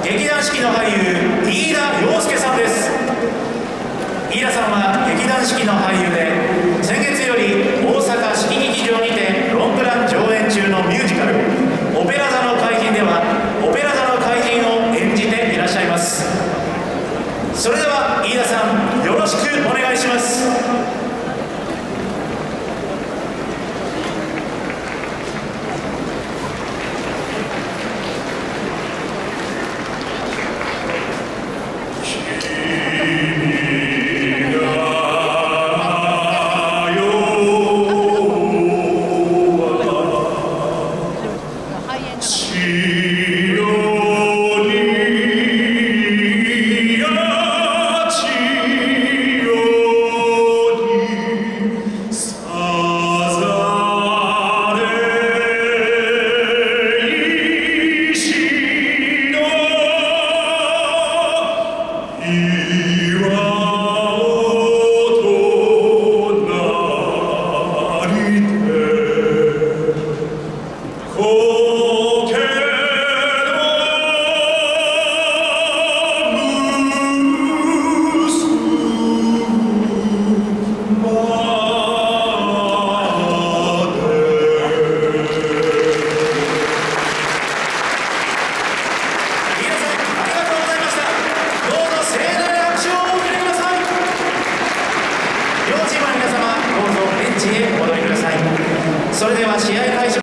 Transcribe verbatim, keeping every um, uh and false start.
劇団四季の俳優飯田洋介さんです。飯田さんは劇団四季の俳優で、先月より大阪四季劇場にてロングラン上演中のミュージカル「オペラ座の怪人」ではオペラ座の怪人を演じていらっしゃいます。それでは飯田さん、よろしくお願いします。それでは試合開始。